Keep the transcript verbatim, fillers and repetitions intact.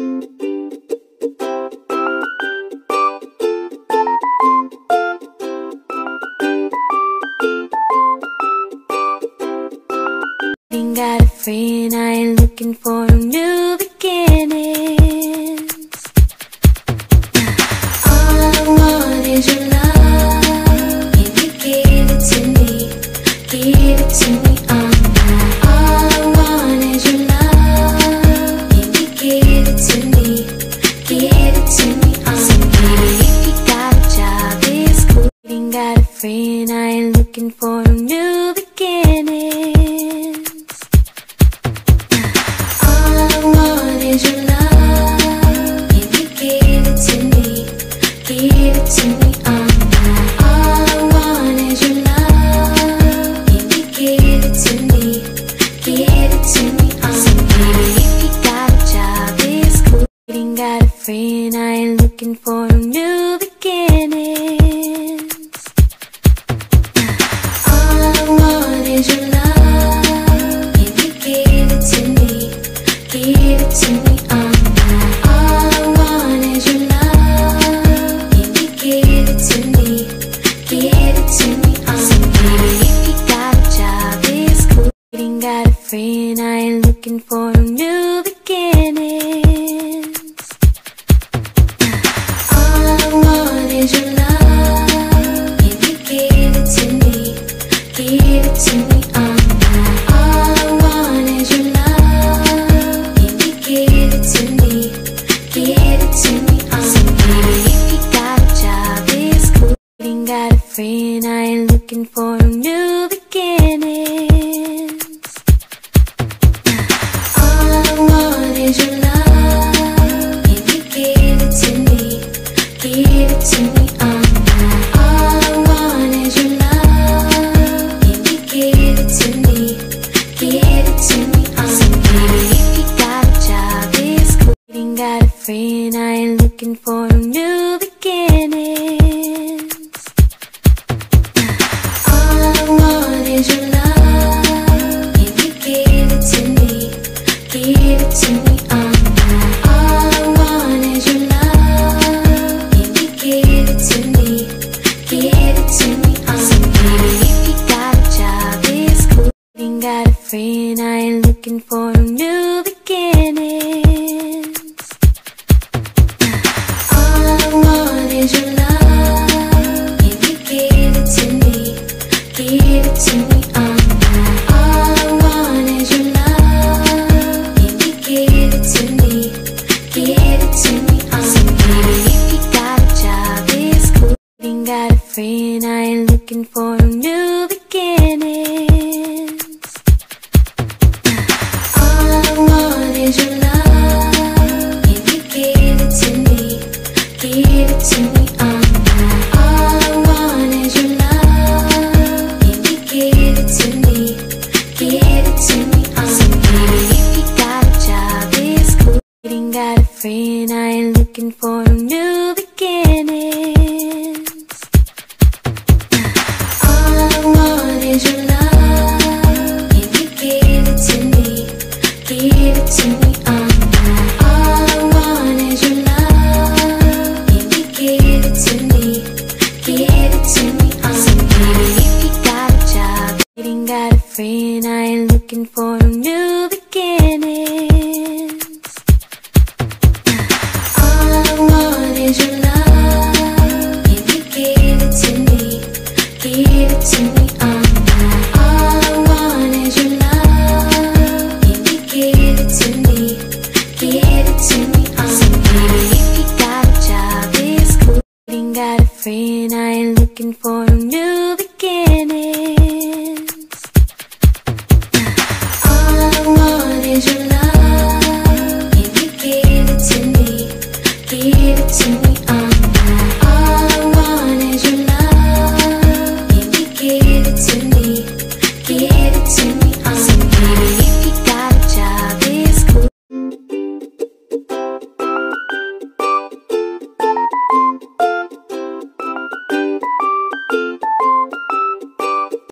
Ain't got a friend, I ain't looking for a new beginnings. All I want is your love. Can you give it to me? Give it to me, uh. All I want is your love. Can you give it to me? Give it to me, uh. So baby, if you got a job, it's cool. Ain't got a friend, I ain't looking for a new beginnings. Is your love? Can you give it to me? Give it to me, uh. All I want is your love. Can you give it to me? Give it to me, uh. So baby, if you got a job, it's cool. Ain't got a friend, I ain't looking for a new beginnings. All I want is your love. Can you give it to me? Give it to me, uh. All I want is your love. Can you give it to me? Give it to me, uh. So baby, if you got a job, it's cool. Ain't got a friend, I ain't looking for a new beginnings. All I want is your love. Can you give it to me? Give it to me, uh. All I want is your love. Give it to me, give it to me, uh. So baby, if you got a job, it's cool. Ain't got a friend, I ain't looking for a new beginnings. All I want is your love. Can you give it to me? Give it to me, uh. All I want is your love. Can you give it to me? Give it to me, uh. So baby, if you got a job, it's cool. Ain't got a friend, I ain't looking for a new beginnings. All I want is your love. Can you give it to me? Give it to me, uh. All I want is your love. Can you give it to me? Give it to me, uh. So baby, if you got a job, it's cool. Ain't got a friend, I ain't looking for a new beginnings. All I want is your love. Can you give it to me? Give it to me, uh. All I want is your love. Can you give it to me? Give it to me, uh. So baby, if you got a job, it's cool. Ain't got a friend, I ain't looking for a new beginnings. All I want is your love. Can you give it to me? Give it to me, uh. All I want is your love. Can you give it to me? Give it to me, uh. So baby, if you got a job, it's cool. Ain't got a friend, I ain't looking for a new beginnings. All I want is your love. Can you give it to me? Give it to me, uh. All I want is your love. Can you give it to me? Give it to me, uh. So baby, if you got a job, ain't got a friend, I ain't looking for a new beginnings. All I want is your love. Can you give it to me? Give it to me, uh. All I want is your love. Can you give it to me? Give it to me, uh. So baby, if you got a job, it's cool. Ain't got a friend, I ain't looking for a new beginnings. All I want is your love. Can you give it to me? Give it to me, uh. All I want is your love. Can you give it to me? Give it to me.